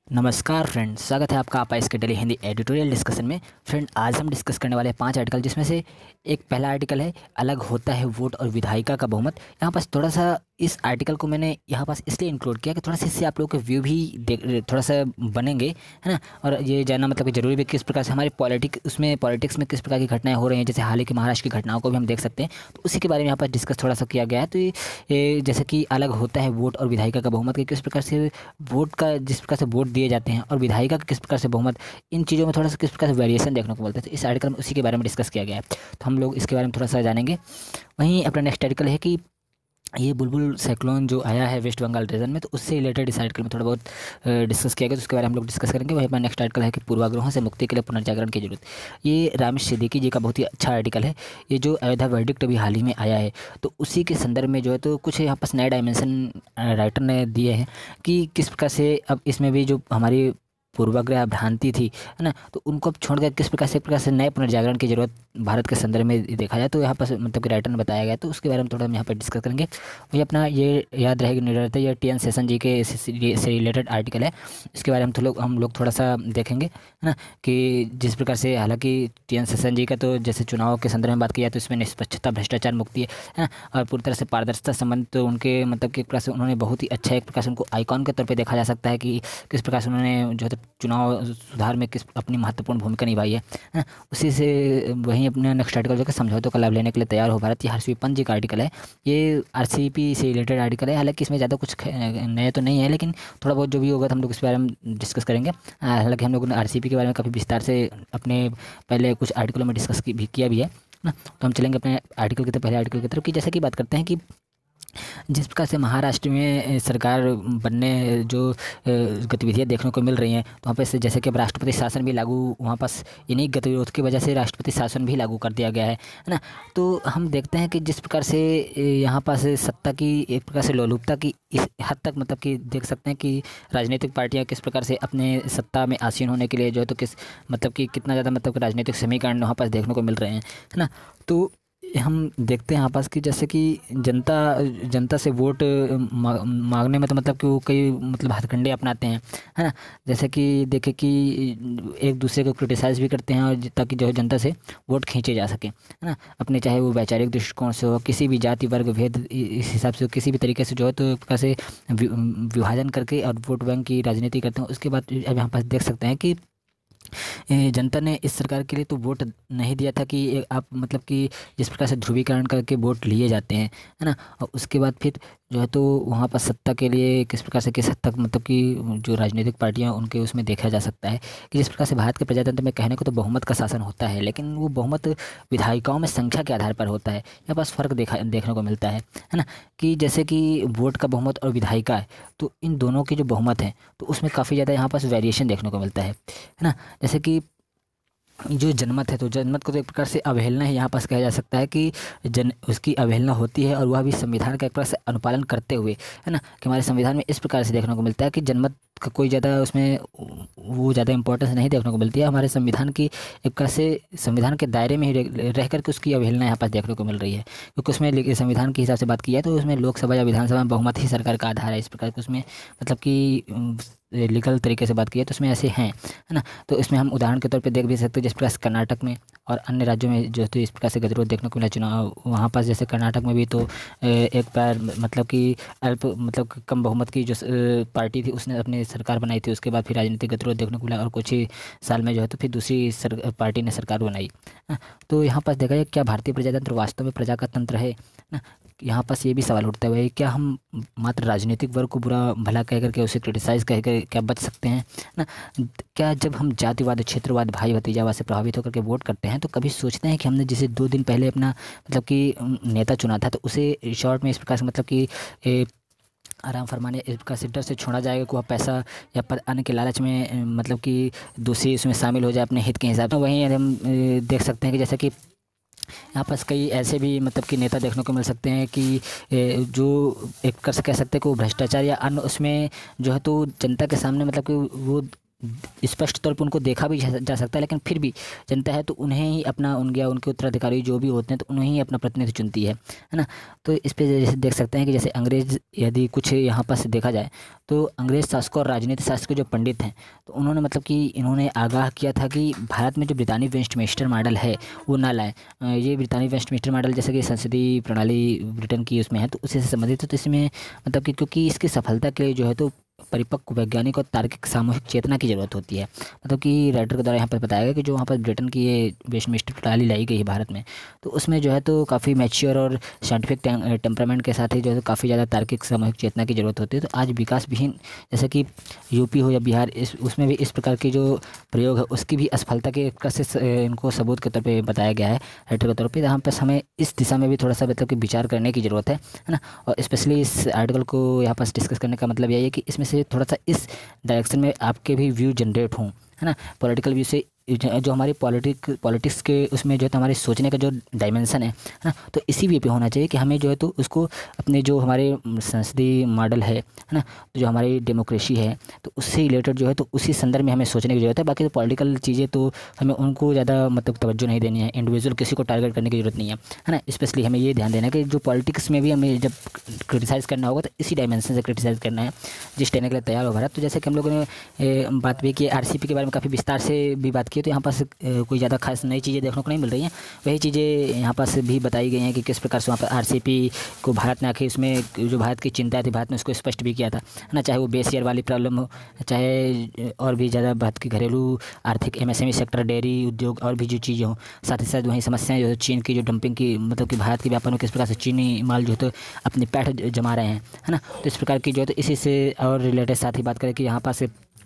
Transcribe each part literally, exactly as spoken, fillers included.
नमस्कार फ्रेंड, स्वागत है आपका आपा इसके डेली हिंदी एडिटोरियल डिस्कशन में। फ्रेंड, आज हम डिस्कस करने वाले हैं पांच आर्टिकल, जिसमें से एक पहला आर्टिकल है अलग होता है वोट और विधायिका का बहुमत। यहाँ पास थोड़ा सा इस आर्टिकल को मैंने यहाँ पास इसलिए इंक्लूड किया कि थोड़ा सा इससे आप लोगों के व्यू भी देख थोड़ा सा बनेंगे, है ना। और ये जानना मतलब कि जरूरी भी किस प्रकार से हमारे पॉलिटिक उसमें पॉलिटिक्स में किस प्रकार की घटनाएं हो रही हैं, जैसे हाल ही की महाराष्ट्र की घटनाओं को भी हम देख सकते हैं। तो उसी के बारे में यहाँ पर डिस्कस थोड़ा सा किया गया है। तो ये ये जैसे कि अलग होता है वोट और विधायिका का बहुमत, कि किस प्रकार से वोट का जिस प्रकार से वोट दिए जाते हैं और विधायिका का किस प्रकार से बहुमत, इन चीज़ों में थोड़ा सा किस प्रकार से वेरिएशन देखने को मिलता है। तो इस आर्टिकल में उसी के बारे में डिस्कस किया गया है, तो हम लोग इसके बारे में थोड़ा सा जानेंगे। वहीं अपना नेक्स्ट आर्टिकल है कि ये बुलबुल साइक्लोन जो आया है वेस्ट बंगाल रीजन में, तो उससे रिलेटेड इस आर्टिकल में थोड़ा बहुत डिस्कस किया गया, तो उसके बारे में हम लोग डिस्कस करेंगे। वहीं अपना नेक्स्ट आर्टिकल है कि पूर्वाग्रहों से मुक्ति के लिए पुनर्जागरण की जरूरत। ये रामेश सिद्दीकी जी का बहुत ही अच्छा आर्टिकल है। ये जो अयोध्या वर्डिक्ट अभी हाल ही में आया है, तो उसी के संदर्भ में जो है तो कुछ यहाँ पर नए डायमेंशन राइटर ने दिए हैं कि किस प्रकार से अब इसमें भी जो हमारी पूर्वाग्रह भ्रांति थी, है ना, तो उनको अब छोड़कर किस प्रकार से एक प्रकार से नए पुनर्जागरण की जरूरत भारत के संदर्भ में देखा जाए, तो यहाँ पर मतलब कि राइटर ने बताया गया। तो उसके बारे में थोड़ा हम यहाँ पर डिस्कस करेंगे। वही अपना ये याद रहेगा निडरता, ये टी एन सेशन जी के से रिलेटेड आर्टिकल है। इसके बारे में तो लोग हम लोग थोड़ा सा देखेंगे, है ना, कि जिस प्रकार से हालांकि टी एन सेशन जी का तो जैसे चुनाव के संदर्भ में बात की जाए तो इसमें निष्पक्षता, भ्रष्टाचार मुक्ति है है ना, और पूरी तरह से पारदर्शिता संबंध, तो उनके मतलब कि एक प्रकार से उन्होंने बहुत ही अच्छा एक प्रकार से उनको आइकॉन के तौर पे देखा जा सकता है कि किस प्रकार से उन्होंने जो है चुनाव सुधार में किस अपनी महत्वपूर्ण भूमिका निभाई है, है। उसी से वहीं अपने नेक्स्ट आर्टिकल जो कि समझौतों का लाभ लेने के लिए तैयार हो भारत, ये हर्षवी पंत जी का आर्टिकल है। ये आरसीपी से रिलेटेड आर्टिकल है। हालांकि इसमें ज़्यादा कुछ नया तो नहीं है, लेकिन थोड़ा बहुत जो भी होगा तो हम लोग इस बारे में डिस्कस करेंगे। हालांकि हम लोगों ने आरसीपी के बारे में काफ़ी विस्तार से अपने पहले कुछ आर्टिकलों में डिस्कस भी किया भी है ना। तो हम चलेंगे अपने आर्टिकल की तरफ, पहले आर्टिकल की तरफ, कि जैसे कि बात करते हैं कि जिस प्रकार से महाराष्ट्र में सरकार बनने जो गतिविधियाँ देखने को मिल रही हैं, तो वहाँ पे से जैसे कि अब राष्ट्रपति शासन भी लागू, वहाँ पास इन्हीं गतिविधियों की वजह से राष्ट्रपति शासन भी लागू कर दिया गया है, है ना। तो हम देखते हैं कि जिस प्रकार से यहाँ पास सत्ता की एक प्रकार से लोलुपता की इस हद तक मतलब कि देख सकते हैं कि राजनीतिक पार्टियाँ किस प्रकार से अपने सत्ता में आसीन होने के लिए जो है तो किस मतलब कि कितना ज़्यादा मतलब कि राजनीतिक समीकरण वहाँ पास देखने को मिल रहे हैं, है ना। तो हम देखते हैं यहाँ पास कि जैसे कि जनता जनता से वोट मांगने में तो मतलब कि वो कई मतलब हथकंडे अपनाते हैं, है ना। जैसे कि देखें कि एक दूसरे को क्रिटिसाइज़ भी करते हैं, और ताकि जो है जनता से वोट खींचे जा सके, है ना, अपने चाहे वो वैचारिक दृष्टिकोण से हो, किसी भी जाति वर्ग भेद इस हिसाब से किसी भी तरीके से जो है तो एक प्रकार से विभाजन करके और वोट बैंक की राजनीति करते हैं। उसके बाद अब यहाँ पास देख सकते हैं कि जनता ने इस सरकार के लिए तो वोट नहीं दिया था कि आप मतलब कि जिस प्रकार से ध्रुवीकरण करके वोट लिए जाते हैं, है ना। और उसके बाद फिर जो है तो वहाँ पर सत्ता के लिए किस प्रकार से किस हद तक मतलब कि जो राजनीतिक पार्टियां उनके उसमें देखा जा सकता है कि जिस प्रकार से भारत के प्रजातंत्र में कहने को तो बहुमत का शासन होता है, लेकिन वो बहुमत विधायिकाओं में संख्या के आधार पर होता है। यहाँ पास फ़र्क देखा देखने को मिलता है है ना, कि जैसे कि वोट का बहुमत और विधायिका है, तो इन दोनों की जो बहुमत है तो उसमें काफ़ी ज़्यादा यहाँ पास वेरिएशन देखने को मिलता है है ना। जैसे कि जो जनमत है, तो जनमत को तो एक प्रकार से अवहेलना ही यहाँ पास कहा जा सकता है कि जन उसकी अवहेलना होती है, और वह भी संविधान का एक प्रकार से अनुपालन करते हुए, है ना, कि हमारे संविधान में इस प्रकार से देखने को मिलता है कि जनमत का कोई ज़्यादा उसमें वो ज़्यादा इंपॉर्टेंस नहीं देखने को मिलती है। हमारे संविधान की एक प्रकार से संविधान के दायरे में ही रह रह करके उसकी अवहेलना यहाँ पास देखने को मिल रही है, क्योंकि उसमें संविधान के हिसाब से बात की जाए तो उसमें लोकसभा या विधानसभा में बहुमत ही सरकार का आधार है। इस प्रकार के उसमें मतलब कि लीगल तरीके से बात की है तो उसमें ऐसे हैं, है ना। तो इसमें हम उदाहरण के तौर पे देख भी सकते हैं, जिस प्रकार से कर्नाटक में और अन्य राज्यों में जो तो इस प्रकार से गतिरोध देखने को मिला चुनाव वहाँ पास। जैसे कर्नाटक में भी तो एक बार मतलब कि अल्प मतलब कम बहुमत की जो पार्टी थी उसने अपनी सरकार बनाई थी, उसके बाद फिर राजनीतिक गतिरोध देखने को मिला, और कुछ ही साल में जो है तो फिर दूसरी सर पार्टी ने सरकार बनाई। तो यहाँ पास देखा जाए क्या भारतीय प्रजातंत्र वास्तव में प्रजा का तंत्र है ना। यहाँ पास ये भी सवाल उठता है, क्या हम मात्र राजनीतिक वर्ग को बुरा भला कह करके उसे क्रिटिसाइज़ कह कर क्या बच सकते हैं ना। क्या जब हम जातिवाद, क्षेत्रवाद, भाई भतीजावाद से प्रभावित होकर के वोट करते हैं तो कभी सोचते हैं कि हमने जिसे दो दिन पहले अपना मतलब कि नेता चुना था तो उसे शॉर्ट में इस प्रकार से मतलब कि ए, आराम फरमाने इस प्रकार से डर से छोड़ा जाएगा कि वह पैसा या पद अन्य के लालच में मतलब कि दूसरी उसमें शामिल हो जाए अपने हित के हिसाब से। वहीं हम देख सकते हैं कि जैसे कि यहाँ पास कई ऐसे भी मतलब कि नेता देखने को मिल सकते हैं कि जो एक कर कह सकते हैं कि वो भ्रष्टाचार या अन्य उसमें जो है तो जनता के सामने मतलब कि वो स्पष्ट तौर पर उनको देखा भी जा जा सकता है, लेकिन फिर भी जनता है तो उन्हें ही अपना उन गया उनके उत्तराधिकारी जो भी होते हैं तो उन्हें ही अपना प्रतिनिधि चुनती है है ना। तो इस पे जैसे देख सकते हैं कि जैसे अंग्रेज यदि कुछ यहाँ पर से देखा जाए तो अंग्रेज शासकों और राजनीति शास्त्र के जो पंडित हैं तो उन्होंने मतलब कि इन्होंने आगाह किया था कि भारत में जो ब्रिटानी वेस्टमिंस्टर मॉडल है वो ना लाएं। अ, ये ब्रिटानी वेस्टमिंस्टर मॉडल जैसे कि संसदीय प्रणाली ब्रिटेन की उसमें है तो उसी से संबंधित है। तो इसमें मतलब कि क्योंकि इसकी सफलता के लिए जो है तो परिपक्व वैज्ञानिक और तार्किक सामूहिक चेतना की ज़रूरत होती है। मतलब कि राइटर के द्वारा यहाँ पर बताया गया कि जो वहाँ पर ब्रिटेन की ये वेस्टमिंस्टर प्रणाली लाई गई है भारत में तो उसमें जो है तो काफ़ी मैच्योर और साइंटिफिक टेम्परामेंट के साथ ही जो है काफ़ी ज़्यादा तार्किक सामूहिक चेतना की ज़रूरत होती है। तो आज विकास विहीन जैसे कि यूपी हो या बिहार इस उसमें भी इस प्रकार की जो प्रयोग है उसकी भी असफलता के एक से स- इनको सबूत के तौर पे बताया गया है राइटर के तौर पे। यहाँ पर हमें इस दिशा में भी थोड़ा सा मतलब कि विचार करने की ज़रूरत है है ना। और स्पेशली इस आर्टिकल को यहाँ पर डिस्कस करने का मतलब यही है कि इसमें से थोड़ा सा इस डायरेक्शन में आपके भी व्यू जनरेट हों है ना। पॉलिटिकल व्यू से जो जो हमारी पॉलिटिक पॉलिटिक्स के उसमें जो है तो हमारे सोचने का जो डायमेंशन है है ना तो इसी वे पे होना चाहिए कि हमें जो है तो उसको अपने जो हमारे संसदीय मॉडल है है ना तो जो हमारी डेमोक्रेसी है तो उससे रिलेटेड जो है तो उसी संदर्भ में हमें सोचने की ज़रूरत है। बाकी तो पॉलिटिकल चीज़ें तो हमें उनको ज़्यादा मतलब तवज्जो नहीं देनी है, इंडिविजुअल किसी को टारगेट करने की ज़रूरत नहीं है है ना। स्पेशली हमें ये ध्यान देना है कि जो पॉलिटिक्स में भी हमें जब क्रिटिसाइज़ करना होगा तो इसी डायमेंशन से क्रिटिसाइज़ करना है जिस कहने के लिए तैयार हो भारत। तो जैसे कि हम लोगों ने ए, बात भी की आरसीपी के बारे में काफ़ी विस्तार से भी बात की तो यहाँ पास ए, कोई ज़्यादा खास नई चीज़ें देखने को नहीं मिल रही हैं। वही चीज़ें यहाँ पास भी बताई गई हैं कि किस प्रकार से वहाँ पर आरसीपी को भारत ने आखिर इसमें जो भारत की चिंता थी भारत ने उसको स्पष्ट भी किया था है ना। चाहे वो बेस ईयर वाली प्रॉब्लम हो, चाहे और भी ज़्यादा भारत की घरेलू आर्थिक एमएसएमई सेक्टर, डेयरी उद्योग और भी जो चीज़ें हों, साथ ही साथ वहीं समस्याएं जो है चीन की जो डंपिंग की मतलब कि भारत के व्यापार में किस प्रकार से चीनी माल जो है तो अपनी पैठ जमा रहे हैं है ना। तो इस प्रकार की जो है तो इसी से और रिलेटेड साथ ही बात करें कि यहाँ पास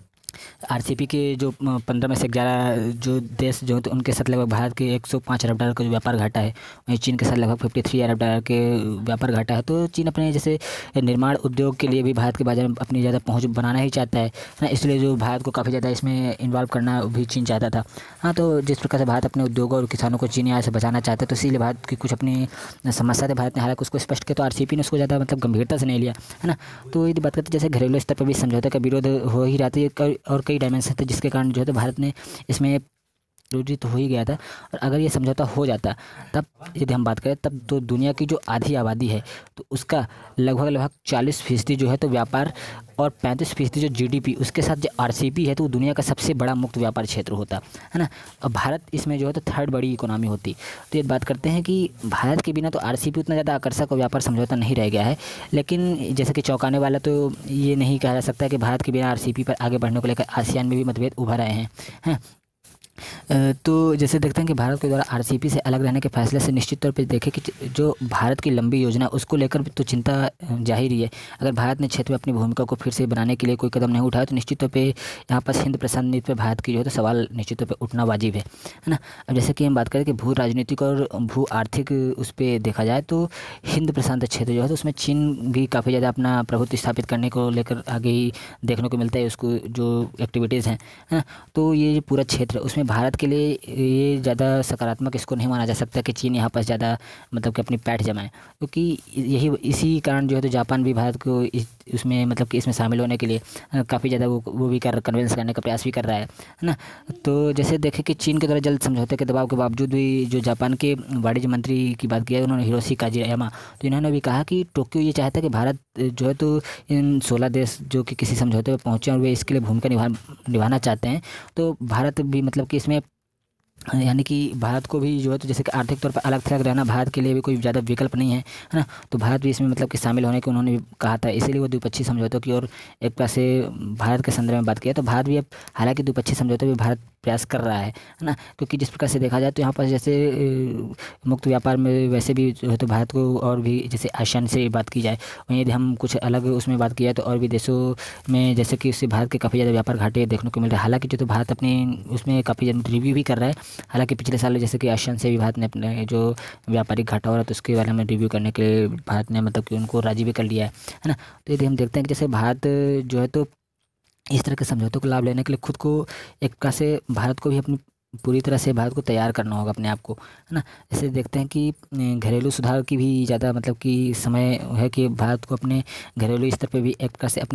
आरसीपी के जो पंद्रह में से ग्यारह जो देश जो हैं तो उनके साथ लगभग भारत के एक सौ पाँच अरब डॉलर का जो व्यापार घाटा है वहीं चीन के साथ लगभग फिफ्टी थ्री अरब डॉलर के व्यापार घाटा है। तो चीन अपने जैसे निर्माण उद्योग के लिए भी भारत के बाजार में अपनी ज़्यादा पहुंच बनाना ही चाहता है ना, इसलिए जो भारत को काफ़ी ज़्यादा इसमें इन्वॉल्व करना भी चीन चाहता था। हाँ, तो जिस प्रकार से भारत अपने उद्योगों और किसानों को चीनी आय से बचाना चाहता है तो इसीलिए भारत की कुछ अपनी समस्या थी भारत ने हालांकि उसको स्पष्ट किया तो आरसीपी ने उसको ज़्यादा मतलब गंभीरता से नहीं लिया है ना। तो यदि बात करते जैसे घरेलू स्तर पर भी समझौते का विरोध हो ही रहा था और कई डायमेंशन थे जिसके कारण जो है तो भारत ने इसमें विरोधी तो हो ही गया था। और अगर ये समझौता हो जाता तब यदि हम बात करें तब तो दुनिया की जो आधी आबादी है तो उसका लगभग लगभग चालीस फीसदी जो है तो व्यापार और पैंतीस फीसदी जो जीडीपी उसके साथ जो आरसीपी है तो वो दुनिया का सबसे बड़ा मुक्त व्यापार क्षेत्र होता है ना। और भारत इसमें जो है तो थर्ड बड़ी इकोनॉमी होती। तो ये बात करते हैं कि भारत के बिना तो आरसीपी उतना ज़्यादा आकर्षक और व्यापार समझौता नहीं रह गया है, लेकिन जैसे कि चौंकाने वाला तो ये नहीं कहा जा सकता कि भारत के बिना आरसीपी पर आगे बढ़ने को लेकर आसियान में भी मतभेद उभर आए हैं हैं। अ, तो जैसे देखते हैं कि भारत के द्वारा आरसीपी से अलग रहने के फैसले से निश्चित तौर पे देखें कि जो भारत की लंबी योजना उसको लेकर तो चिंता जाहिर ही है। अगर भारत ने क्षेत्र में अपनी भूमिका को फिर से बनाने के लिए कोई कदम नहीं उठाया तो निश्चित तौर पे यहाँ पर हिंद प्रशांत नीति पे भारत की जो है तो सवाल निश्चित तौर पे उठना वाजिब है है ना। अब जैसे कि हम बात करें कि भू राजनीतिक और भू आर्थिक उस पर देखा जाए तो हिंद प्रशांत क्षेत्र जो है तो उसमें चीन भी काफ़ी ज़्यादा अपना प्रभुत्व स्थापित करने को लेकर आगे ही देखने को मिलता है उसको जो एक्टिविटीज़ हैं है ना। तो ये जो पूरा क्षेत्र उसमें भारत के लिए ये ज़्यादा सकारात्मक इसको नहीं माना जा सकता कि चीन यहाँ पर ज़्यादा मतलब कि अपनी पैठ जमाए, क्योंकि यही इसी कारण जो है तो जापान भी भारत को इस उसमें मतलब कि इसमें शामिल होने के लिए काफ़ी ज़्यादा वो वो भी कर कन्विंस करने का प्रयास भी कर रहा है है ना। तो जैसे देखें कि चीन के द्वारा जल्द समझौते के दबाव के बावजूद भी जो जापान के वाणिज्य मंत्री की बात किया उन्होंने हिरोशी काजियामा तो इन्होंने भी कहा कि टोक्यो ये चाहता है कि भारत जो है तो इन सोलह देश जो कि किसी समझौते पर पहुँचे और वे इसके लिए भूमिका निभा निभाना चाहते हैं तो भारत भी मतलब कि इसमें यानी कि भारत को भी जो है तो जैसे कि आर्थिक तौर पर अलग थलग रहना भारत के लिए भी कोई ज़्यादा विकल्प नहीं है है ना। तो भारत भी इसमें मतलब कि शामिल होने की उन्होंने भी कहा था, इसीलिए वो द्विपक्षीय समझौतों की ओर एक तरह से भारत के संदर्भ में बात किया। तो भारत भी अब हालांकि द्विपक्षीय समझौते में भारत प्रयास कर रहा है है ना, क्योंकि जिस प्रकार से देखा जाए तो यहाँ पर जैसे मुक्त व्यापार में वैसे भी जो है तो भारत को और भी जैसे आसियान से बात की जाए वहीं यदि हम कुछ अलग उसमें बात की जाए तो और भी देशों में जैसे कि उससे भारत के काफ़ी ज़्यादा व्यापार घाटे देखने को मिल रहे हैं। हालांकि जो तो भारत अपने उसमें काफ़ी ज़्यादा रिव्यू भी कर रहा है। हालांकि पिछले साल जैसे कि आसियान से भी भारत ने अपने जो व्यापारिक घाटा हो रहा है तो उसके बारे में रिव्यू करने के लिए भारत ने मतलब कि उनको राजी भी कर लिया है है ना। तो यदि हम देखते हैं कि जैसे भारत जो है तो इस तरह के समझौतों का लाभ लेने के लिए खुद को एक प्रकार से भारत को भी अपनी पूरी तरह से भारत को तैयार करना होगा अपने आप को है ना। जैसे देखते हैं कि घरेलू सुधार की भी ज़्यादा मतलब कि समय है कि भारत को अपने घरेलू स्तर पे भी एक प्रकार से अपने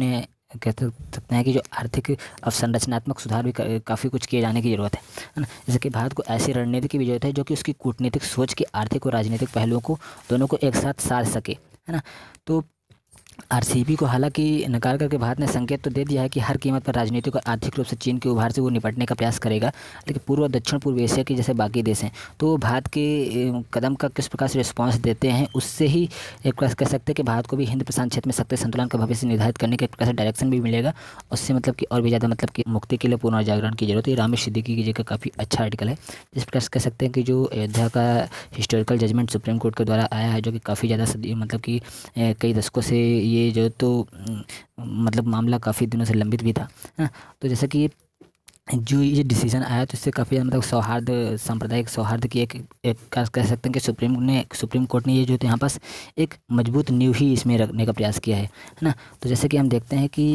कह सकते हैं कि जो आर्थिक अवसंरचनात्मक सुधार भी काफ़ी कुछ किए जाने की ज़रूरत है है ना। जैसे कि भारत को ऐसी रणनीति की भी जरूरत है जो कि उसकी कूटनीतिक सोच के आर्थिक और राजनीतिक पहलुओं को दोनों को एक साथ साध सके, है ना। तो आरसीईपी को हालांकि नकार करके भारत ने संकेत तो दे दिया है कि हर कीमत पर राजनीतिक और आर्थिक रूप से चीन के उभार से वो निपटने का प्रयास करेगा, लेकिन पूर्व और दक्षिण पूर्व एशिया के जैसे बाकी देश हैं तो भारत के कदम का किस प्रकार से रिस्पांस देते हैं उससे ही एक प्रकार कह सकते हैं कि भारत को भी हिंद प्रशांत क्षेत्र में शक्ति संतुलन का भविष्य निर्धारित करने के एक प्रकार से डायरेक्शन भी मिलेगा। उससे मतलब कि और भी ज़्यादा मतलब कि मुक्ति के लिए पुनर्जागरण की जरूरत है। रामेश सिद्दीकी की जगह काफ़ी अच्छा आर्टिकल है, जिस प्रकार से कह सकते हैं कि जो अयोध्या का हिस्टोरिकल जजमेंट सुप्रीम कोर्ट के द्वारा आया है, जो कि काफ़ी ज़्यादा मतलब कि कई दशकों से ये जो तो मतलब मामला काफ़ी दिनों से लंबित भी था, है ना। तो जैसे कि जो ये डिसीजन आया तो इससे काफ़ी मतलब सौहार्द सांप्रदायिक सौहार्द की एक, एक कह सकते हैं कि सुप्रीम ने सुप्रीम कोर्ट ने ये जो तो यहाँ पास एक मजबूत नींव ही इसमें रखने का प्रयास किया है, है ना। तो जैसे कि हम देखते हैं कि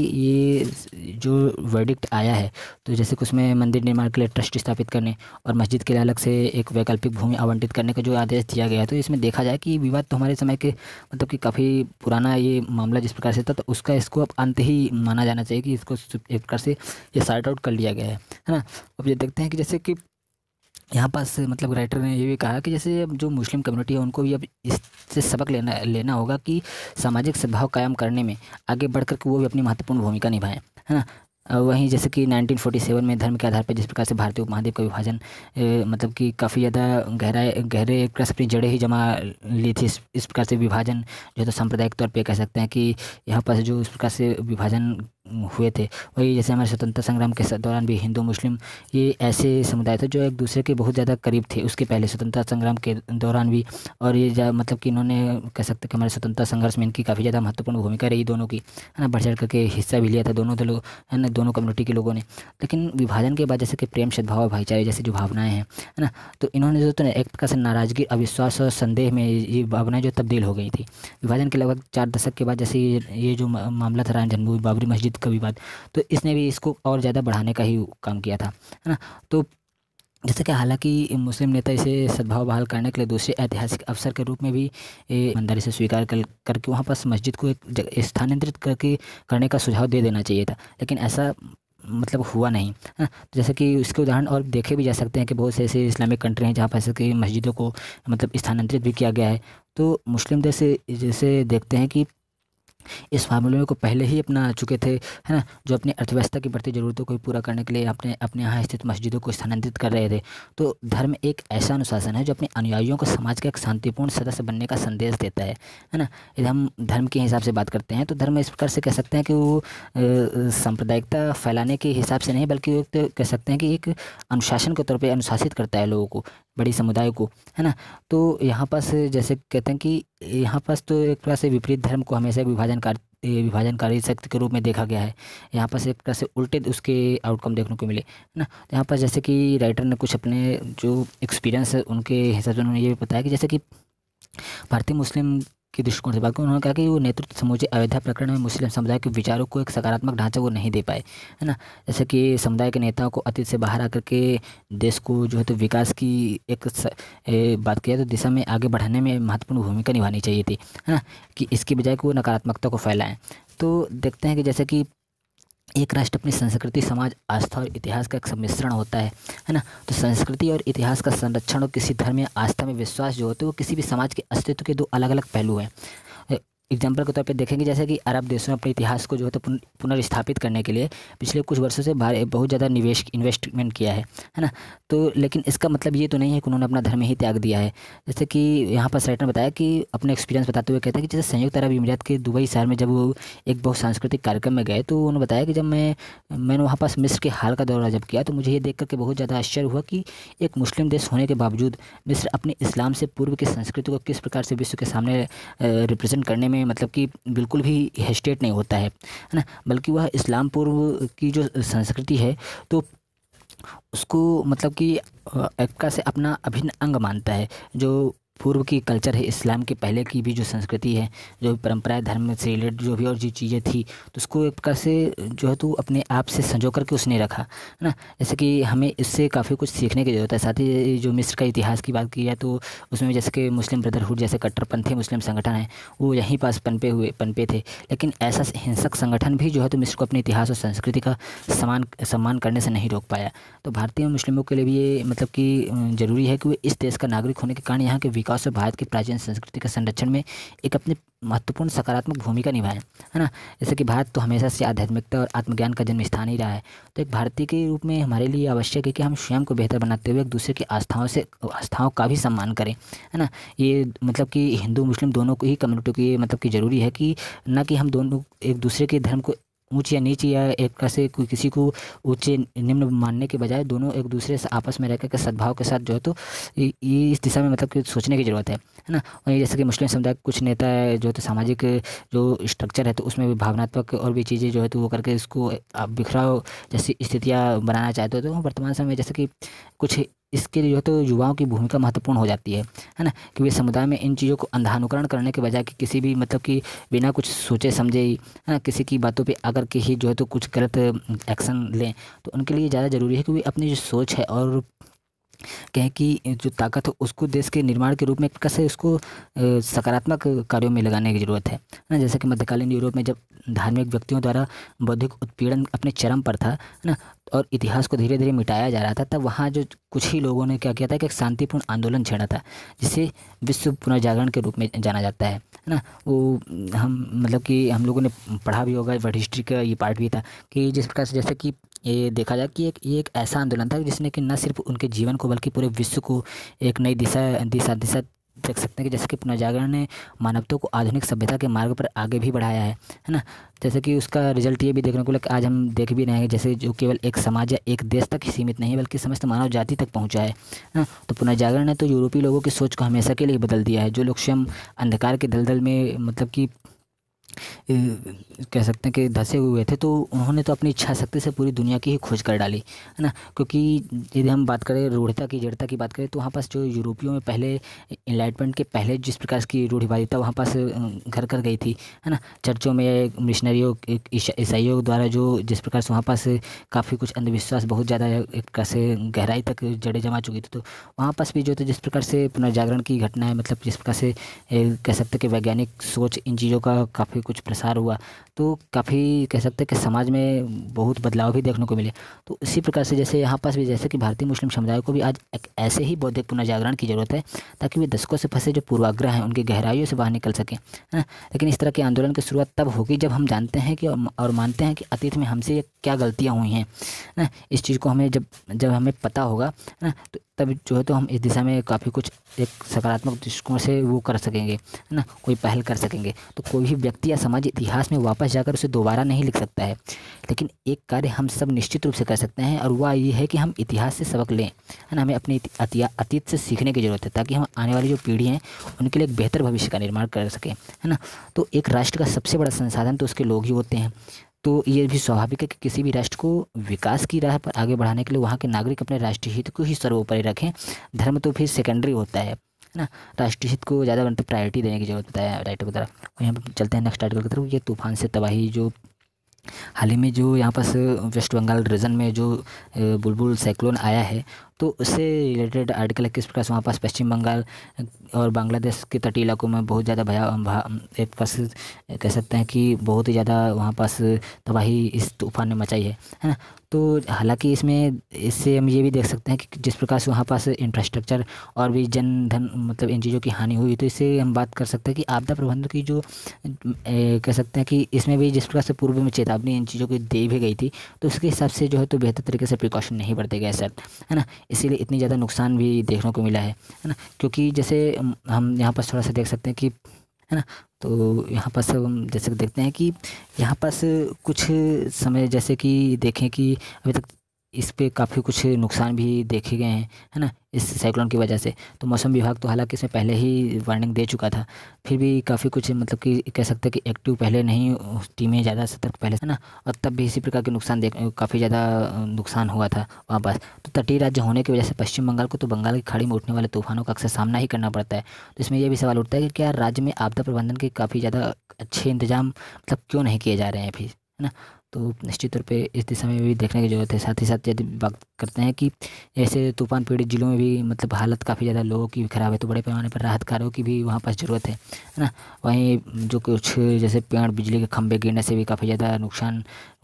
ये जो वर्डिक्ट आया है तो जैसे कि उसमें मंदिर निर्माण के लिए ट्रस्ट स्थापित करने और मस्जिद के लिए अलग से एक वैकल्पिक भूमि आवंटित करने का जो आदेश दिया गया है, तो इसमें देखा जाए कि विवाद तो हमारे समय के मतलब कि काफ़ी पुराना ये मामला जिस प्रकार से था, तो उसका इसको अब अंत ही माना जाना चाहिए कि इसको एक प्रकार से ये सॉर्ट आउट कर लिया गया है, है ना। अब ये देखते हैं कि जैसे कि यहाँ पास मतलब राइटर ने ये भी कहा कि जैसे अब जो मुस्लिम कम्युनिटी है उनको भी अब इससे सबक लेना लेना होगा कि सामाजिक सद्भाव कायम करने में आगे बढ़कर के वो भी अपनी महत्वपूर्ण भूमिका निभाएं, है ना। वहीं जैसे कि नाइनटीन फोर्टी सेवन में धर्म के आधार पर जिस प्रकार से भारतीय उपमहाद्वीप का विभाजन मतलब कि काफ़ी ज़्यादा गहरा गहरे एक प्रकार से अपनी जड़ें ही जमा ली थी। इस, इस प्रकार से विभाजन जो तो सांप्रदायिक तौर पे कह सकते हैं कि यहाँ पर जो इस प्रकार से विभाजन हुए थे, वही जैसे हमारे स्वतंत्रता संग्राम के दौरान भी हिंदू मुस्लिम ये ऐसे समुदाय थे जो एक दूसरे के बहुत ज़्यादा करीब थे। उसके पहले स्वतंत्रता संग्राम के दौरान भी, और ये मतलब कि इन्होंने कह सकते हैं कि हमारे स्वतंत्रता संघर्ष में इनकी काफ़ी ज़्यादा महत्वपूर्ण भूमिका रही दोनों की, है ना। बढ़ चढ़ करके हिस्सा भी लिया था दोनों दलों, है ना, दोनों कम्युनिटी के लोगों ने। लेकिन विभाजन के बाद जैसे कि प्रेम सद्भाव भाईचारे जैसे जो भावनाएँ हैं, है ना, तो इन्होंने जो तो एक प्रकार से नाराज़गी अविश्वास और संदेह में ये भावनाएँ जो तब्दील हो गई थी। विभाजन के लगभग चार दशक के बाद जैसे ये जो मामला था राम जन्मभूमि बाबरी मस्जिद का विवाद, तो इसने भी इसको और ज़्यादा बढ़ाने का ही काम किया था, है ना। तो जैसे कि हालांकि मुस्लिम नेता इसे सद्भाव बहाल करने के लिए दूसरे ऐतिहासिक अवसर के रूप में भी ईमानदारी से स्वीकार कर करके वहाँ पर मस्जिद को एक स्थानांतरित करके करने का सुझाव दे देना चाहिए था, लेकिन ऐसा मतलब हुआ नहीं, है ना। जैसे कि इसके उदाहरण और देखे भी जा सकते हैं कि बहुत से ऐसे इस्लामिक कंट्री हैं जहाँ पर ऐसे कि मस्जिदों को मतलब स्थानांतरित भी किया गया है। तो मुस्लिम देश जैसे देखते हैं कि इस मामले को पहले ही अपना चुके थे, है ना, जो अपनी अर्थव्यवस्था की बढ़ती ज़रूरतों को पूरा करने के लिए अपने अपने यहाँ स्थित मस्जिदों को स्थानांतरित कर रहे थे। तो धर्म एक ऐसा अनुशासन है जो अपने अनुयायियों को समाज का एक शांतिपूर्ण सदस्य बनने का संदेश देता है, है ना। यदि हम धर्म के हिसाब से बात करते हैं तो धर्म इस प्रकार से कह सकते हैं कि वो सांप्रदायिकता फैलाने के हिसाब से नहीं, बल्कि वो कह सकते हैं कि एक अनुशासन के तौर पर अनुशासित करता है लोगों को, बड़ी समुदाय को, है ना। तो यहाँ पास जैसे कहते हैं कि यहाँ पास तो एक प्रकार से विपरीत धर्म को हमेशा विभाजनकारी विभाजनकारी शक्ति के रूप में देखा गया है। यहाँ पर एक प्रकार से उल्टे उसके आउटकम देखने को मिले, है ना। यहाँ पर जैसे कि राइटर ने कुछ अपने जो एक्सपीरियंस है उनके हिसाब से उन्होंने ये भी बताया कि जैसे कि भारतीय मुस्लिम के दृष्टिकोण से बात करूँ, उन्होंने कहा कि वो नेतृत्व समूचे अयोध्या प्रकरण में मुस्लिम समुदाय के विचारों को एक सकारात्मक ढांचा वो नहीं दे पाए, है ना। जैसे कि समुदाय के नेताओं को अतीत से बाहर आकर के देश को जो है तो विकास की एक स, ए, बात किया तो दिशा में आगे बढ़ाने में महत्वपूर्ण भूमिका निभानी चाहिए थी, है ना, कि इसकी बजाय को नकारात्मकता को फैलाएं। तो देखते हैं कि जैसे कि एक राष्ट्र अपनी संस्कृति समाज आस्था और इतिहास का एक सम्मिश्रण होता है, है ना। तो संस्कृति और इतिहास का संरक्षण और किसी धर्म या आस्था में विश्वास जो होते हैं वो किसी भी समाज के अस्तित्व के दो अलग अलग पहलू हैं। एग्जाम्पल के तौर पे देखेंगे जैसे कि अरब देशों ने अपने इतिहास को जो है तो पुनर्स्थापित करने के लिए पिछले कुछ वर्षों से बहुत ज़्यादा निवेश इन्वेस्टमेंट किया है, है ना। तो लेकिन इसका मतलब ये तो नहीं है कि उन्होंने अपना धर्म ही त्याग दिया है। जैसे कि यहाँ पर राइटर ने बताया कि अपने एक्सपीरियंस बताते हुए कहते हैं कि जैसे संयुक्त अरब अमीरात के दुबई शहर में जब वो एक बहुत सांस्कृतिक कार्यक्रम में गए तो उन्होंने बताया कि जब मैं मैंने वहाँ पास मिस्र के हाल का दौरा जब किया तो मुझे ये देख करके बहुत ज़्यादा आश्चर्य हुआ कि एक मुस्लिम देश होने के बावजूद मिस्र अपने इस्लाम से पूर्व की संस्कृति को किस प्रकार से विश्व के सामने रिप्रेजेंट करने में मतलब कि बिल्कुल भी हेजिटेट नहीं होता है, है ना। बल्कि वह इस्लाम पूर्व की जो संस्कृति है तो उसको मतलब कि एक प्रकार से अपना अभिन्न अंग मानता है, जो पूर्व की कल्चर है, इस्लाम के पहले की भी जो संस्कृति है, जो भी परंपराएं, धर्म से रिलेटेड जो भी और जो चीज़ें थी, तो उसको एक प्रकार से जो है तो अपने आप से संजो करके उसने रखा, है ना। जैसे कि हमें इससे काफ़ी कुछ सीखने की ज़रूरत है। साथ ही जो मिस्र का इतिहास की बात की जाए तो उसमें जैसे कि मुस्लिम ब्रदरहुड जैसे कट्टरपंथी मुस्लिम संगठन है, वो यहीं पास पनपे हुए पनपे थे। लेकिन ऐसा हिंसक संगठन भी जो है तो मिस्र को अपने इतिहास और संस्कृति का समान सम्मान करने से नहीं रोक पाया। तो भारतीय मुस्लिमों के लिए भी ये मतलब कि ज़रूरी है कि वे इस देश का नागरिक होने के कारण यहाँ के विकास और भारत की प्राचीन संस्कृति के संरक्षण में एक अपने महत्वपूर्ण सकारात्मक भूमिका निभाएं, है ना। जैसे कि भारत तो हमेशा से आध्यात्मिकता और आत्मज्ञान का जन्म स्थान ही रहा है। तो एक भारतीय के रूप में हमारे लिए आवश्यक है कि हम स्वयं को बेहतर बनाते हुए एक दूसरे की आस्थाओं से आस्थाओं का भी सम्मान करें, है ना। ये मतलब कि हिंदू मुस्लिम दोनों को ही कम्युनिटी को ये मतलब कि ज़रूरी है कि ना कि हम दोनों एक दूसरे के धर्म को ऊँच या नीच या एक कैसे कोई किसी को ऊँच निम्न मानने के बजाय दोनों एक दूसरे से आपस में रह कर के सद्भाव के साथ जो है तो ये ये इस दिशा में मतलब कि सोचने की ज़रूरत है, है ना। वहीं जैसे कि मुस्लिम समुदाय के कुछ नेता है जो तो सामाजिक जो स्ट्रक्चर है तो उसमें भी भावनात्मक और भी चीज़ें जो है तो वो करके इसको आप बिखराव जैसी स्थितियाँ बनाना चाहते हो, तो वर्तमान समय में जैसे कि कुछ इसके लिए जो है तो युवाओं की भूमिका महत्वपूर्ण हो जाती है, है ना। कि वे समुदाय में इन चीज़ों को अंधानुकरण करने के बजाय कि किसी भी मतलब कि बिना कुछ सोचे समझे ही, है ना, किसी की बातों पे आकर के ही जो है तो कुछ गलत एक्शन लें, तो उनके लिए ज़्यादा ज़रूरी है कि वे अपनी जो सोच है और कहें कि जो ताकत है उसको देश के निर्माण के रूप में कैसे उसको अ, सकारात्मक कार्यों में लगाने की ज़रूरत है, ना। जैसे कि मध्यकालीन यूरोप में जब धार्मिक व्यक्तियों द्वारा बौद्धिक उत्पीड़न अपने चरम पर था, है ना, और इतिहास को धीरे धीरे मिटाया जा रहा था, तब वहाँ जो कुछ ही लोगों ने क्या किया था कि एक शांतिपूर्ण आंदोलन छेड़ा था जिसे विश्व पुनर्जागरण के रूप में जाना जाता है, है ना। वो हम मतलब कि हम लोगों ने पढ़ा भी होगा, वर्ल्ड हिस्ट्री का ये पार्ट भी था कि जिस प्रकार से जैसे कि ये देखा जाए कि एक ये एक ऐसा आंदोलन था जिसने कि न सिर्फ उनके जीवन को बल्कि पूरे विश्व को एक नई दिशा दिशा दिशा देख सकते हैं कि जैसे कि पुनर्जागरण ने मानवता को आधुनिक सभ्यता के मार्ग पर आगे भी बढ़ाया है, है ना। जैसे कि उसका रिजल्ट ये भी देखने को लगा, आज हम देख भी रहे हैं जैसे जो केवल एक समाज या एक देश तक ही सीमित नहीं बल्कि समस्त मानव जाति तक पहुंचा है, ना। तो पुनर्जागरण ने तो यूरोपीय लोगों की सोच को हमेशा के लिए बदल दिया है। जो लोग स्वयं अंधकार के दलदल में मतलब कि अ, कह सकते हैं कि धंसे हुए थे, तो उन्होंने तो अपनी इच्छा शक्ति से पूरी दुनिया की ही खोज कर डाली, है ना। क्योंकि यदि हम बात करें रूढ़ता की जड़ता की बात करें तो वहाँ पास जो यूरोपियों में पहले इनलाइटमेंट के पहले जिस प्रकार की रूढ़िवादिता वहाँ पास घर कर गई थी, है ना। चर्चों में मिशनरियों ईसाइयों द्वारा जो जिस प्रकार से वहाँ पास काफ़ी कुछ अंधविश्वास बहुत ज़्यादा एक कैसे गहराई तक जड़ें जमा चुकी थी, तो वहाँ पास भी जो तो जिस प्रकार से पुनर्जागरण की घटना है, मतलब जिस प्रकार से ए, कह सकते हैं कि वैज्ञानिक सोच इन चीज़ों का काफ़ी कुछ प्रसार हुआ, तो काफ़ी कह सकते हैं कि समाज में बहुत बदलाव भी देखने को मिले। तो इसी प्रकार से जैसे यहाँ पास भी जैसे कि भारतीय मुस्लिम समुदाय को भी आज एक ऐसे ही बौद्धिक पुनर्जागरण की ज़रूरत है ताकि वे दशकों से फंसे जो पूर्वाग्रह हैं उनकी गहराइयों से बाहर निकल सकें, है ना। लेकिन इस तरह के आंदोलन की शुरुआत तब होगी जब हम जानते हैं कि और मानते हैं कि अतीत में हमसे क्या गलतियाँ हुई हैं, ना। इस चीज़ को हमें जब जब हमें पता होगा, ना, तो तब जो है तो हम इस दिशा में काफ़ी कुछ एक सकारात्मक दृष्टिकोण से वो कर सकेंगे, है ना, कोई पहल कर सकेंगे। तो कोई भी व्यक्ति या समाज इतिहास में वापस जाकर उसे दोबारा नहीं लिख सकता है, लेकिन एक कार्य हम सब निश्चित रूप से कर सकते हैं और वह ये है कि हम इतिहास से सबक लें, है ना। हमें अपने अतीत से सीखने की ज़रूरत है ताकि हम आने वाली जो पीढ़ी हैं उनके लिए एक बेहतर भविष्य का निर्माण कर सकें, है ना। तो एक राष्ट्र का सबसे बड़ा संसाधन तो उसके लोग ही होते हैं। तो ये भी स्वाभाविक है कि किसी भी राष्ट्र को विकास की राह पर आगे बढ़ाने के लिए वहाँ के नागरिक अपने राष्ट्रीय हित को ही सर्वोपरि रखें। धर्म तो फिर सेकेंडरी होता है, है ना। राष्ट्रीय हित को ज़्यादा मतलब प्रायोरिटी देने की जरूरत बताया राइटर की तरफ। और यहाँ पर चलते हैं नेक्स्ट आर्टिकल की तरफ। ये तूफान से तबाही जो हाल ही में जो यहाँ पास वेस्ट बंगाल रीजन में जो बुलबुल साइक्लोन आया है, तो उससे रिलेटेड आर्टिकल है किस प्रकार से वहाँ पास पश्चिम बंगाल और बांग्लादेश के तटीय इलाकों में बहुत ज़्यादा भया एक पास कह सकते हैं कि बहुत ही ज़्यादा वहाँ पास तबाही इस तूफान ने मचाई है, है ना। तो हालांकि इसमें इससे हम ये भी देख सकते हैं कि जिस प्रकार से वहाँ पास इंफ्रास्ट्रक्चर और भी जन धन मतलब इन चीज़ों की हानि हुई, तो इससे हम बात कर सकते हैं कि आपदा प्रबंधन की जो ए, कह सकते हैं कि इसमें भी जिस प्रकार से पूर्व में चेतावनी इन चीज़ों की दी भी गई थी, तो उसके हिसाब से जो है तो बेहतर तरीके से प्रिकॉशन नहीं बरते गए सर, है ना। इसीलिए इतनी ज़्यादा नुकसान भी देखने को मिला है, है ना। क्योंकि जैसे हम यहाँ पर थोड़ा सा देख सकते हैं कि, है ना, तो यहाँ पास हम जैसे देखते हैं कि यहाँ पास कुछ समय जैसे कि देखें कि अभी तक इस पे काफ़ी कुछ नुकसान भी देखे गए हैं, है ना, इस साइक्लोन की वजह से। तो मौसम विभाग तो हालांकि इसमें पहले ही वार्निंग दे चुका था, फिर भी काफ़ी कुछ मतलब कि कह सकते हैं कि एक्टिव पहले नहीं, टीमें ज़्यादा सतर्क पहले, है ना, और तब भी इसी प्रकार के नुकसान देख काफ़ी ज़्यादा नुकसान हुआ था वहाँ पर। तो तटीय राज्य होने की वजह से पश्चिम बंगाल को तो बंगाल की खाड़ी में उठने वाले तूफानों का अक्सर सामना ही करना पड़ता है। तो इसमें यह भी सवाल उठता है कि क्या राज्य में आपदा प्रबंधन के काफ़ी ज़्यादा अच्छे इंतजाम मतलब क्यों नहीं किए जा रहे हैं फिर, है ना। तो निश्चित तौर पे इस दिशा में भी देखने की ज़रूरत है। साथ ही साथ यदि बात करते हैं कि ऐसे तूफान पीड़ित जिलों में भी मतलब हालत काफ़ी ज़्यादा लोगों की भी ख़राब है, तो बड़े पैमाने पर राहत कार्यों की भी वहाँ पर ज़रूरत है, है ना। वहीं जो कुछ जैसे पेड़, बिजली के खंभे गिरने से भी काफ़ी ज़्यादा नुकसान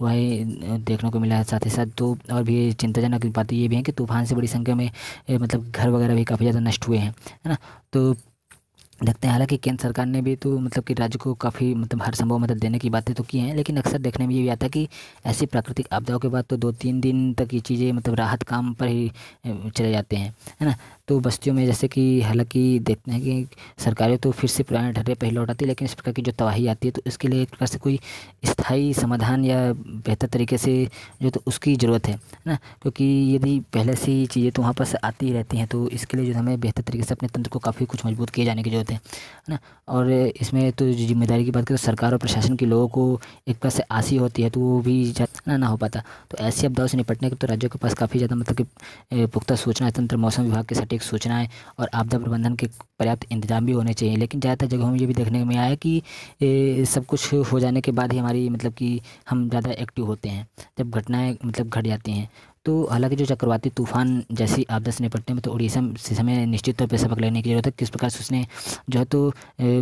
वहीं देखने को मिला है। साथ ही साथ तो और भी चिंताजनक बात ये भी है कि तूफान से बड़ी संख्या में ए, मतलब घर वगैरह भी काफ़ी ज़्यादा नष्ट हुए हैं, है ना। तो देखते हैं, हालांकि केंद्र सरकार ने भी तो मतलब कि राज्य को काफ़ी मतलब हर संभव मदद देने की बातें तो की हैं, लेकिन अक्सर देखने में ये भी आता है कि ऐसी प्राकृतिक आपदाओं के बाद तो दो तीन दिन तक ये चीज़ें मतलब राहत काम पर ही अ, चले जाते हैं, है ना। तो बस्तियों में जैसे कि हालांकि देखते हैं कि सरकारें तो फिर से पुराने ढर्रे पर ही लौट आती है, लेकिन इस प्रकार की जो तबाही आती है तो इसके लिए एक प्रकार से कोई स्थायी समाधान या बेहतर तरीके से जो तो उसकी ज़रूरत है, ना। क्योंकि यदि पहले से ही चीज़ें तो वहाँ पर आती ही रहती हैं, तो इसके लिए जो हमें बेहतर तरीके से अपने तंत्र को काफ़ी कुछ मजबूत किए जाने की ज़रूरत है, है ना। और इसमें तो जिम्मेदारी की बात करें तो सरकार और प्रशासन के लोगों को एक प्रकार से आस ही होती है, तो वो भी ज़्यादा ना हो पाता। तो ऐसी आपदाओं से निपटने के तो राज्यों के पास काफ़ी ज़्यादा मतलब कि पुख्ता सूचना तंत्र, मौसम विभाग के सटीक सूचनाएं और आपदा प्रबंधन के पर्याप्त इंतजाम भी होने चाहिए। लेकिन ज़्यादातर जगहों में ये भी देखने में आया है कि ए, सब कुछ हो जाने के बाद ही हमारी मतलब कि हम ज़्यादा एक्टिव होते हैं जब घटनाएं मतलब घट जाती हैं। तो हालांकि जो चक्रवाती तूफान जैसी आपदा से निपटने में तो उड़ीसा से हमें निश्चित तौर पर सबक लेने की ज़रूरत है। किस प्रकार से उसने जो है तो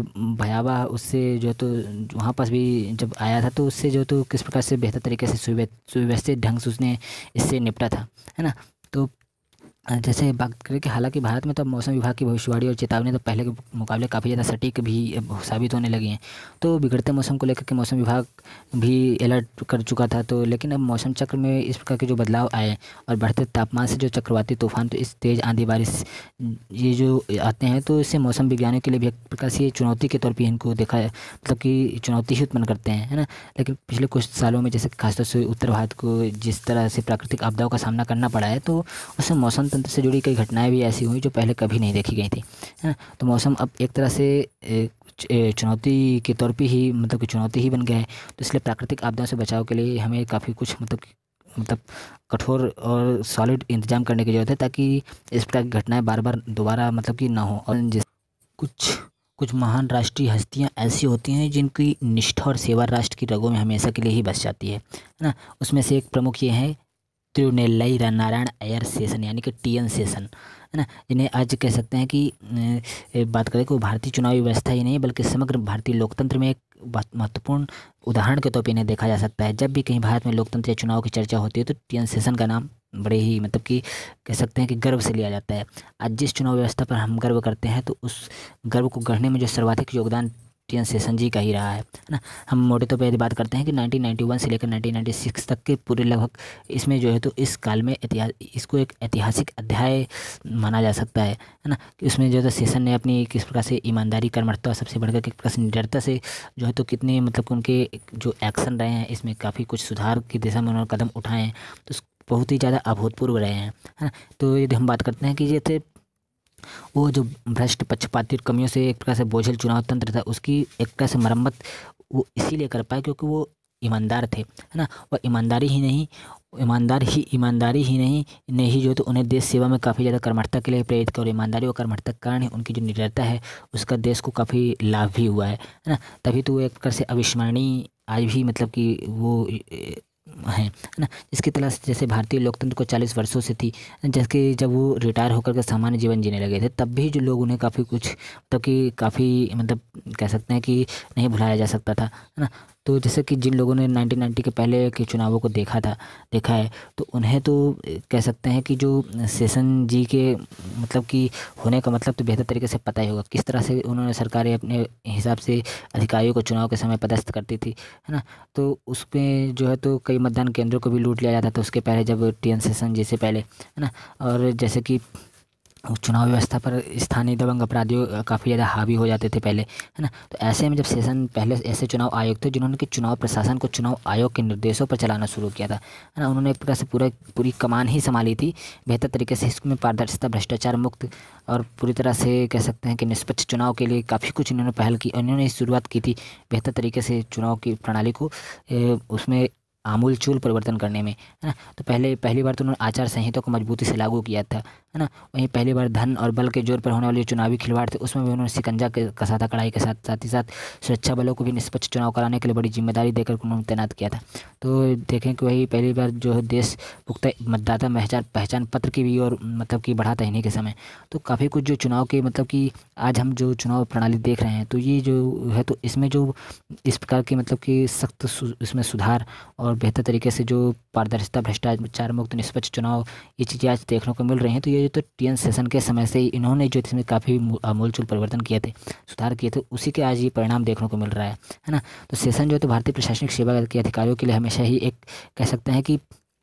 भयावह उससे जो है तो वहाँ पास भी जब आया था तो उससे जो है तो किस प्रकार से बेहतर तरीके से सुव्यवस्थित ढंग से उसने इससे निपटा था, है ना। तो जैसे बात करें कि हालांकि भारत में तो मौसम विभाग की भविष्यवाणी और चेतावनी तो पहले के मुकाबले काफ़ी ज़्यादा सटीक भी साबित होने लगी हैं। तो बिगड़ते मौसम को लेकर के मौसम विभाग भी अलर्ट कर चुका था, तो लेकिन अब मौसम चक्र में इस प्रकार के जो बदलाव आए और बढ़ते तापमान से जो चक्रवाती तूफान, तो इस तेज़ आंधी बारिश ये जो आते हैं, तो इससे मौसम विज्ञानियों के लिए भी एक प्रकार से चुनौती के तौर पर इनको देखा है, मतलब कि चुनौती ही उत्पन्न करते हैं, है ना। लेकिन पिछले कुछ सालों में जैसे खासतौर से उत्तर भारत को जिस तरह से प्राकृतिक आपदाओं का सामना करना पड़ा है, तो उसमें मौसम तंत्र से जुड़ी कई घटनाएं भी ऐसी हुई जो पहले कभी नहीं देखी गई थी, है ना। तो मौसम अब एक तरह से चुनौती के तौर पे ही मतलब कि चुनौती ही बन गया है। तो इसलिए प्राकृतिक आपदाओं से बचाव के लिए हमें काफ़ी कुछ मतलब मतलब कठोर और सॉलिड इंतजाम करने की ज़रूरत है, ताकि इस प्रकार की घटनाएं बार बार दोबारा मतलब कि ना हो। और जिस कुछ कुछ महान राष्ट्रीय हस्तियां ऐसी होती हैं जिनकी निष्ठा और सेवा राष्ट्र की रगों में हमेशा के लिए ही बस जाती है, है ना। उसमें से एक प्रमुख ये है तिरुनेल्लाई नारायण अय्यर शेषन, यानी कि टी एन शेषन, है ना। जिन्हें आज कह सकते हैं कि बात करें कि भारतीय चुनावी व्यवस्था ही नहीं बल्कि समग्र भारतीय लोकतंत्र में एक महत्वपूर्ण उदाहरण के तौर पर इन्हें देखा जा सकता है। जब भी कहीं भारत में लोकतंत्र या चुनाव की चर्चा होती है तो टी एन शेषन का नाम बड़े ही मतलब कि कह सकते हैं कि गर्व से लिया जाता है। आज जिस चुनाव व्यवस्था पर हम गर्व करते हैं, तो उस गर्व को गढ़ने में जो सर्वाधिक योगदान टी एन शेषन जी का ही रहा है, ना। हम मोटे तौर पर यदि बात करते हैं कि नाइनटीन नाइंटी वन से लेकर नाइनटीन नाइंटी सिक्स तक के पूरे लगभग इसमें जो है तो इस काल में इतिहास इसको एक ऐतिहासिक अध्याय माना जा सकता है, है ना। कि उसमें जो है शेषन ने अपनी किस प्रकार से ईमानदारी, कर्मठता, सबसे बढ़कर किस प्रकार से निडरता से जो है तो कितने मतलब उनके जो एक्शन रहे हैं इसमें काफ़ी कुछ सुधार की दिशा में उन्होंने कदम उठाए हैं, तो बहुत ही ज़्यादा अभूतपूर्व रहे हैं, है ना। तो यदि हम बात करते हैं कि जैसे वो जो भ्रष्ट, पक्षपाती और कमियों से एक प्रकार से बोझिल चुनाव तंत्र था, उसकी एक प्रकार से मरम्मत वो इसीलिए कर पाए क्योंकि वो ईमानदार थे, है ना। और ईमानदारी ही नहीं ईमानदार ही ईमानदारी ही नहीं ने ही जो है तो उन्हें देश सेवा में काफ़ी ज़्यादा कर्मठता के लिए प्रेरित किया, और ईमानदारी और कर्मठता के कारण ही उनकी जो निडरता है उसका देश को काफ़ी लाभ भी हुआ है, है ना। तभी तो वो एक प्रकार से अविस्मरणीय आज भी मतलब कि वो हैं, है ना। इसकी तलाश जैसे भारतीय लोकतंत्र को चालीस वर्षों से थी, जैसे जब वो रिटायर होकर के सामान्य जीवन जीने लगे थे, तब भी जो लोग उन्हें काफ़ी कुछ मतलब कि काफ़ी मतलब कह सकते हैं कि नहीं भुलाया जा सकता था, है ना। तो जैसे कि जिन लोगों ने नाइनटीन नाइंटी के पहले के चुनावों को देखा था देखा है, तो उन्हें तो कह सकते हैं कि जो शेषन जी के मतलब कि होने का मतलब तो बेहतर तरीके से पता ही होगा, किस तरह से उन्होंने सरकारें अपने हिसाब से अधिकारियों को चुनाव के समय पदस्थ करती थी, है ना। तो उसमें जो है तो कई मतदान केंद्रों को भी लूट लिया जाता था उसके पहले, जब टी एन शेषन जी से पहले, है ना। और जैसे कि चुनाव व्यवस्था पर स्थानीय दबंग अपराधियों काफ़ी ज़्यादा हावी हो जाते थे पहले, है ना। तो ऐसे में जब सेशन पहले ऐसे चुनाव आयोग थे जिन्होंने कि चुनाव प्रशासन को चुनाव आयोग के निर्देशों पर चलाना शुरू किया था, है ना। उन्होंने एक प्रकार से पूरा पूरी कमान ही संभाली थी बेहतर तरीके से। इसमें पारदर्शिता, भ्रष्टाचार मुक्त और पूरी तरह से कह सकते हैं कि निष्पक्ष चुनाव के लिए काफ़ी कुछ इन्होंने पहल की। उन्होंने शुरुआत की थी बेहतर तरीके से चुनाव की प्रणाली को उसमें आमूलचूल परिवर्तन करने में, है ना। तो पहले पहली बार तो उन्होंने आचार संहिता को मजबूती से लागू किया था, है ना। वहीं पहली बार धन और बल के जोर पर होने वाले चुनावी खिलवाड़ थे उसमें भी उन्होंने शिकंजा के कसा था कड़ाई के साथ। साथ ही साथ सुरक्षा बलों को भी निष्पक्ष चुनाव कराने के लिए बड़ी जिम्मेदारी देकर उन्होंने तैनात किया था। तो देखें कि वही पहली बार जो है देश पुख्ता मतदाता पहचान पहचान पत्र की भी और मतलब कि बढ़ा था इन्हीं के समय। तो काफ़ी कुछ जो चुनाव के मतलब कि आज हम जो चुनाव प्रणाली देख रहे हैं तो ये जो है तो इसमें जो इस प्रकार की मतलब कि सख्त इसमें सुधार और बेहतर तरीके से जो पारदर्शिता, भ्रष्टाचार मुक्त निष्पक्ष चुनाव, ये चीज़ें आज देखने को मिल रही हैं। तो ये तो टी एन सेशन के समय से ही इन्होंने जो इसमें काफ़ी आमूलचूल परिवर्तन किए थे, सुधार किए थे, उसी के आज ये परिणाम देखने को मिल रहा है, है ना। तो सेशन जो है तो भारतीय प्रशासनिक सेवा के अधिकारियों के लिए हमेशा ही एक कह सकते हैं कि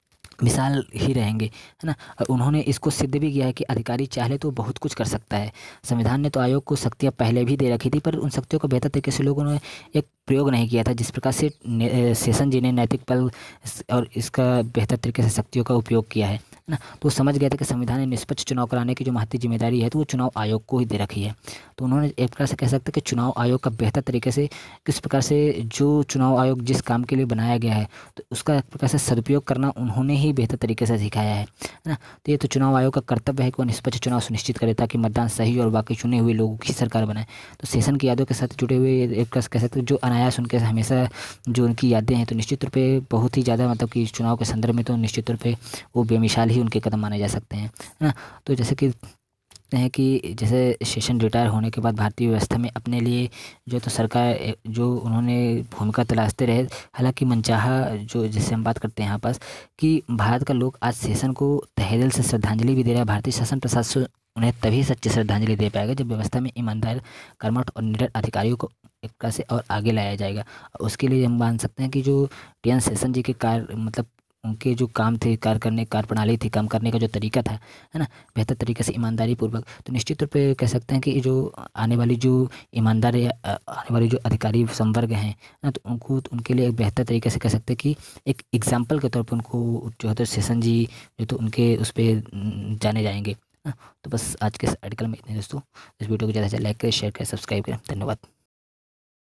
मिसाल ही रहेंगे, है ना। और उन्होंने इसको सिद्ध भी किया है कि अधिकारी चाहे तो बहुत कुछ कर सकता है। संविधान ने तो आयोग को शक्तियाँ पहले भी दे रखी थी पर उन शक्तियों को बेहतर तरीके से लोगों ने एक प्रयोग नहीं किया था। जिस प्रकार से सेशन जी ने नैतिक पल और इसका बेहतर तरीके से शक्तियों का उपयोग किया है ना। तो समझ गए थे कि संविधान ने निष्पक्ष चुनाव कराने की जो महत्वपूर्ण जिम्मेदारी है तो वो चुनाव आयोग को ही दे रखी है। तो उन्होंने एक प्रकार से कह सकते हैं कि चुनाव आयोग का बेहतर तरीके से किस प्रकार से जो चुनाव आयोग जिस काम के लिए बनाया गया है तो उसका एक प्रकार से सदुपयोग करना उन्होंने ही बेहतर तरीके से सिखाया है, है ना। तो ये तो चुनाव आयोग का कर्तव्य है कि वो निष्पक्ष चुनाव सुनिश्चित करे ताकि मतदान सही और बाकी चुने हुए लोगों की सरकार बनाए। तो सेशन की यादों के साथ जुड़े हुए एक कह सकते हैं जो अनायास उनके हमेशा जो उनकी यादें हैं तो निश्चित रूप पे बहुत ही ज़्यादा मतलब कि चुनाव के संदर्भ में तो निश्चित रूप पे वो बेमिसाल ही उनके कदम माने जा सकते हैं, है ना। तो जैसे कि हैं कि जैसे सेशन रिटायर होने के बाद भारतीय व्यवस्था में अपने लिए जो तो सरकार जो उन्होंने भूमिका तलाशते रहे। हालांकि मनचाहा जो जिससे हम बात करते हैं यहाँ पास कि भारत का लोग आज सेशन को तहे दिल से श्रद्धांजलि भी दे रहा है। भारतीय शासन प्रशासन उन्हें तभी सच्ची श्रद्धांजलि दे पाएगा जब व्यवस्था में ईमानदार, कर्मठ और निडर अधिकारियों को एक प्रकार से और आगे लाया जाएगा। उसके लिए हम मान सकते हैं कि जो टी एन सेशन जी के कार्य मतलब उनके जो काम थे, कार्य करने कार्य प्रणाली थी, काम करने का जो तरीका था, है ना, बेहतर तरीके से ईमानदारी पूर्वक, तो निश्चित रूप पे कह सकते हैं कि जो आने वाली जो ईमानदार आने वाली जो अधिकारी संवर्ग हैं ना तो उनको तो उनके लिए एक बेहतर तरीके से कह सकते हैं कि एक एग्जाम्पल के तौर पर उनको जो है तो सेशन जी जो तो उनके उस पर जाने जाएंगे। तो बस आज के इस आर्टिकल में इतने दोस्तों। इस वीडियो को ज़्यादा से ज़्यादा लाइक करें, शेयर करें, सब्सक्राइब करें। धन्यवाद।